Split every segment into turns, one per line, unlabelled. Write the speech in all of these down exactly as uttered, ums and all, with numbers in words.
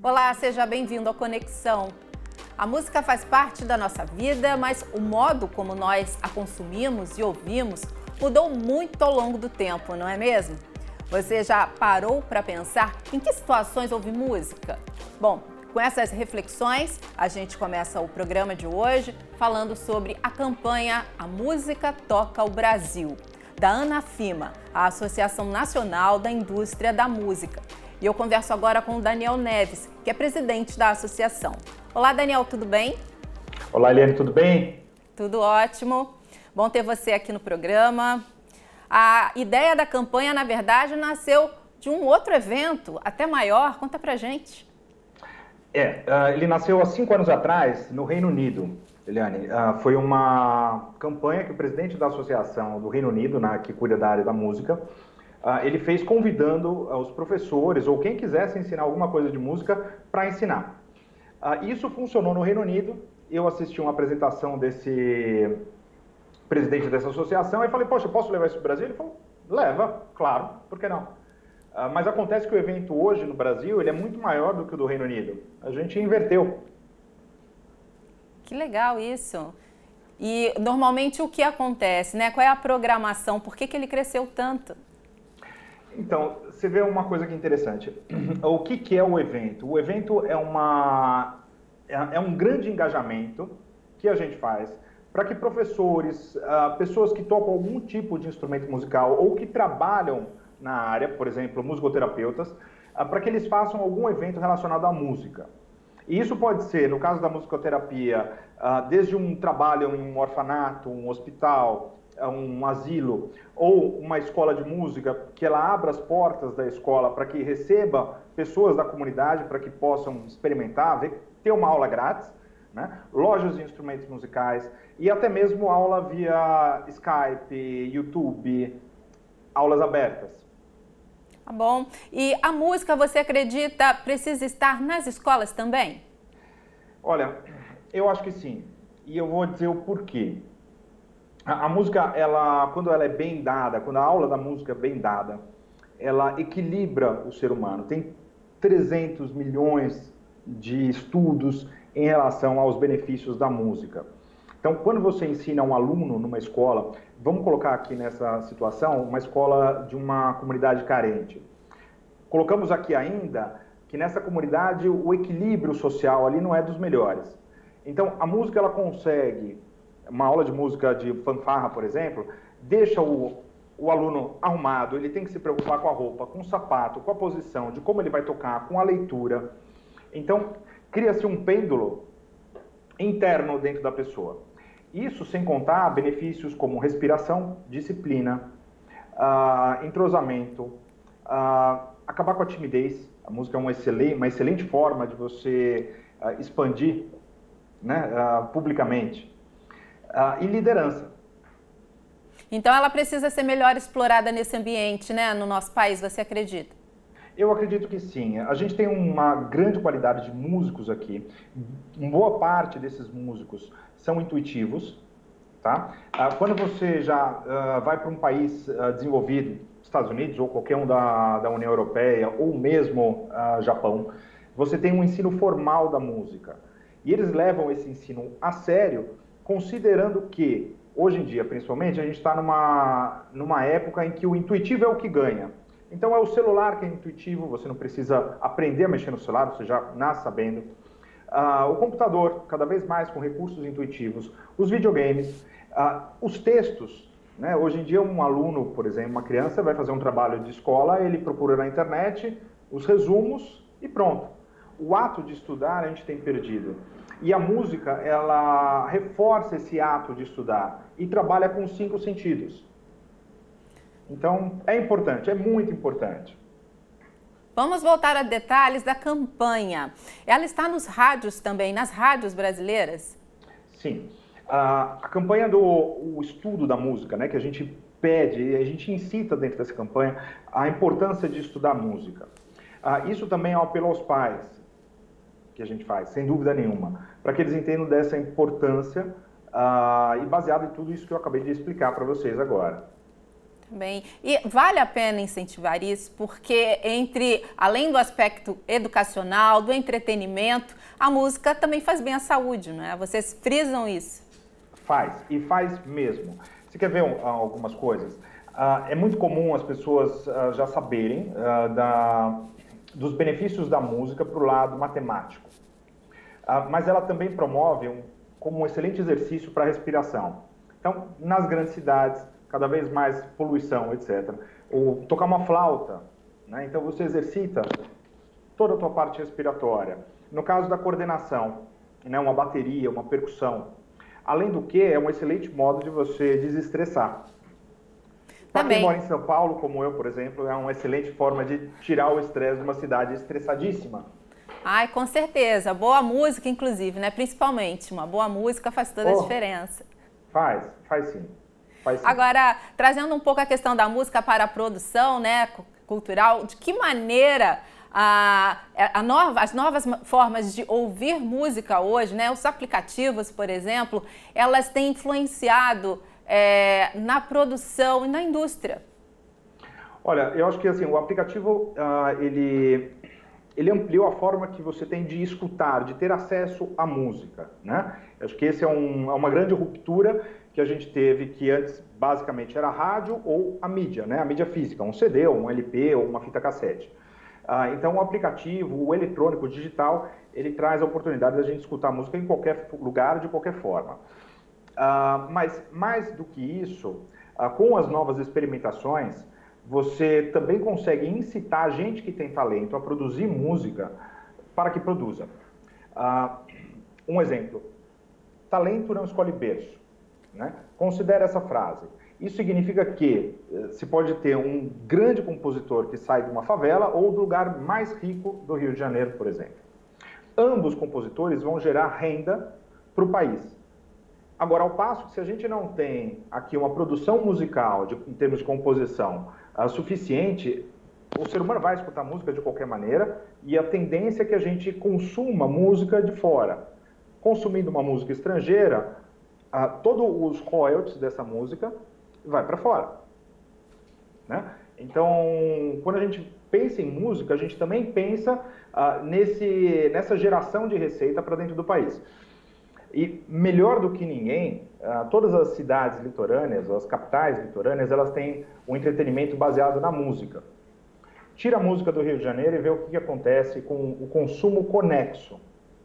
Olá, seja bem-vindo ao Conexão. A música faz parte da nossa vida, mas o modo como nós a consumimos e ouvimos mudou muito ao longo do tempo, não é mesmo? Você já parou para pensar em que situações ouve música? Bom, com essas reflexões, a gente começa o programa de hoje falando sobre a campanha A Música Toca o Brasil, da ANAFIMA, a Associação Nacional da Indústria da Música. E eu converso agora com o Daniel Neves, que é presidente da associação. Olá, Daniel, tudo bem?
Olá, Eliane, tudo bem?
Tudo ótimo. Bom ter você aqui no programa. A ideia da campanha, na verdade, nasceu de um outro evento, até maior. Conta pra gente.
É, uh, ele nasceu há cinco anos atrás no Reino Unido, Eliane. Uh, foi uma campanha que o presidente da associação do Reino Unido, né, que cuida da área da música, Uh, ele fez convidando uh, os professores ou quem quisesse ensinar alguma coisa de música para ensinar. Uh, isso funcionou no Reino Unido. Eu assisti uma apresentação desse presidente dessa associação e falei, poxa, posso levar isso para o Brasil? Ele falou, leva, claro, por que não? Uh, mas acontece que o evento hoje no Brasil ele é muito maior do que o do Reino Unido. A gente inverteu.
Que legal isso. E normalmente o que acontece, né? Qual é a programação? Por que que ele cresceu tanto?
Então, você vê uma coisa que é interessante. O que, que é o evento? O evento é, uma, é, é um grande engajamento que a gente faz para que professores, uh, pessoas que tocam algum tipo de instrumento musical ou que trabalham na área, por exemplo, musicoterapeutas, uh, para que eles façam algum evento relacionado à música. E isso pode ser, no caso da musicoterapia, uh, desde um trabalho em um orfanato, um hospital, um asilo ou uma escola de música, que ela abra as portas da escola para que receba pessoas da comunidade para que possam experimentar, ver, ter uma aula grátis, né? Lojas de instrumentos musicais e até mesmo aula via Skype, YouTube, aulas abertas.
Tá bom. E a música, você acredita, precisa estar nas escolas também?
Olha, eu acho que sim. E eu vou dizer o porquê. A, a música, ela, quando ela é bem dada, quando a aula da música é bem dada, ela equilibra o ser humano. Tem trezentos milhões de estudos em relação aos benefícios da música. Então, quando você ensina um aluno numa escola, vamos colocar aqui nessa situação, uma escola de uma comunidade carente. Colocamos aqui ainda que nessa comunidade o equilíbrio social ali não é dos melhores. Então, a música ela consegue, uma aula de música de fanfarra, por exemplo, deixa o, o aluno arrumado, ele tem que se preocupar com a roupa, com o sapato, com a posição, de como ele vai tocar, com a leitura. Então, cria-se um pêndulo interno dentro da pessoa. Isso sem contar benefícios como respiração, disciplina, uh, entrosamento, uh, acabar com a timidez. A música é uma excelente, uma excelente forma de você uh, expandir, né, uh, publicamente. Uh, e liderança.
Então ela precisa ser melhor explorada nesse ambiente, né, no nosso país, você acredita?
Eu acredito que sim. A gente tem uma grande qualidade de músicos aqui. Uma boa parte desses músicos são intuitivos, tá? Uh, quando você já uh, vai para um país uh, desenvolvido, Estados Unidos ou qualquer um da, da União Europeia ou mesmo uh, Japão, você tem um ensino formal da música. E eles levam esse ensino a sério, considerando que, hoje em dia, principalmente, a gente está numa, numa época em que o intuitivo é o que ganha. Então, é o celular que é intuitivo, você não precisa aprender a mexer no celular, você já nasce sabendo. Uh, o computador, cada vez mais com recursos intuitivos. Os videogames, uh, os textos. Né? Hoje em dia, um aluno, por exemplo, uma criança, vai fazer um trabalho de escola, ele procura na internet os resumos e pronto. O ato de estudar a gente tem perdido. E a música, ela reforça esse ato de estudar e trabalha com os cinco sentidos. Então, é importante, é muito importante.
Vamos voltar a detalhes da campanha. Ela está nos rádios também, nas rádios brasileiras?
Sim. A, a campanha do o estudo da música, né, que a gente pede, a gente incita dentro dessa campanha a importância de estudar música. Ah, isso também é um apelo aos pais, que a gente faz, sem dúvida nenhuma, para que eles entendam dessa importância uh, e baseado em tudo isso que eu acabei de explicar para vocês agora.
Bem, e vale a pena incentivar isso, porque entre, além do aspecto educacional, do entretenimento, a música também faz bem à saúde, não é? Vocês frisam isso?
Faz, e faz mesmo. Você quer ver um, algumas coisas? Uh, é muito comum as pessoas uh, já saberem uh, da, dos benefícios da música para o lado matemático. Uh, mas ela também promove um, como um excelente exercício para a respiração. Então, nas grandes cidades, cada vez mais poluição, etcétera. Ou tocar uma flauta, né? Então você exercita toda a tua parte respiratória. No caso da coordenação, né? Uma bateria, uma percussão. Além do que, é um excelente modo de você desestressar. Para quem mora em São Paulo, como eu, por exemplo, é uma excelente forma de tirar o estresse de uma cidade estressadíssima.
Ai, com certeza. Boa música, inclusive, né? Principalmente. Uma boa música faz toda
oh,
a diferença.
Faz, faz sim.
Agora, trazendo um pouco a questão da música para a produção, né, cultural, de que maneira a, a nova, as novas formas de ouvir música hoje, né, os aplicativos, por exemplo, elas têm influenciado é, na produção e na indústria?
Olha, eu acho que assim, o aplicativo, uh, ele, ele ampliou a forma que você tem de escutar, de ter acesso à música, né? Eu acho que esse é, um, é uma grande ruptura que a gente teve, que antes basicamente era a rádio ou a mídia, né? A mídia física, um C D, ou um L P, ou uma fita cassete. Ah, então o aplicativo, o eletrônico, o digital, ele traz a oportunidade da gente escutar música em qualquer lugar, de qualquer forma. Ah, mas mais do que isso, ah, com as novas experimentações, você também consegue incitar a gente que tem talento a produzir música para que produza. Ah, um exemplo, talento não escolhe berço. Né? Considere essa frase. Isso significa que se pode ter um grande compositor que sai de uma favela ou do lugar mais rico do Rio de Janeiro, por exemplo. Ambos compositores vão gerar renda para o país. Agora, ao passo que se a gente não tem aqui uma produção musical, de, em termos de composição, uh, suficiente, o ser humano vai escutar música de qualquer maneira e a tendência é que a gente consuma música de fora. Consumindo uma música estrangeira, Uh, todos os royalties dessa música vai para fora, né? Então, quando a gente pensa em música, a gente também pensa uh, nesse, nessa geração de receita para dentro do país. E melhor do que ninguém, uh, todas as cidades litorâneas, as capitais litorâneas, elas têm um entretenimento baseado na música. Tira a música do Rio de Janeiro e vê o que, que acontece com o consumo conexo.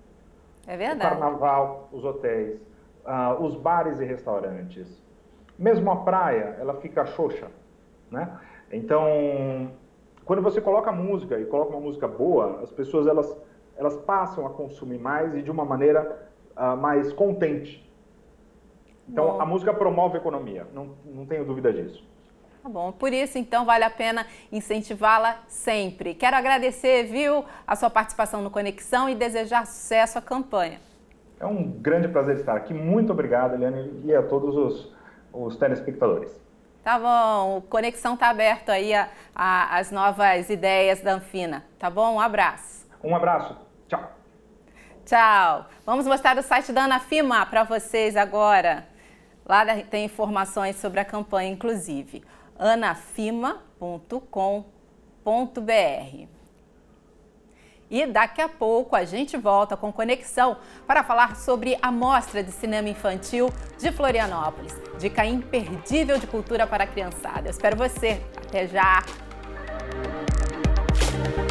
É verdade.
O carnaval, os hotéis, Uh, os bares e restaurantes. Mesmo a praia, ela fica xoxa, né? Então, quando você coloca música e coloca uma música boa, as pessoas elas, elas passam a consumir mais e de uma maneira uh, mais contente. Então, bom, a música promove a economia, não, não tenho dúvida disso.
Tá bom, por isso, então, vale a pena incentivá-la sempre. Quero agradecer, viu, a sua participação no Conexão e desejar sucesso à campanha.
É um grande prazer estar aqui. Muito obrigado, Eliane, e a todos os, os telespectadores.
Tá bom, o Conexão está aberto aí a, a, as novas ideias da Anfina. Tá bom? Um abraço.
Um abraço. Tchau.
Tchau. Vamos mostrar o site da Anafima para vocês agora. Lá tem informações sobre a campanha, inclusive. anafima ponto com ponto br. E daqui a pouco a gente volta com Conexão para falar sobre a Mostra de Cinema Infantil de Florianópolis. Dica imperdível de cultura para a criançada. Eu espero você. Até já!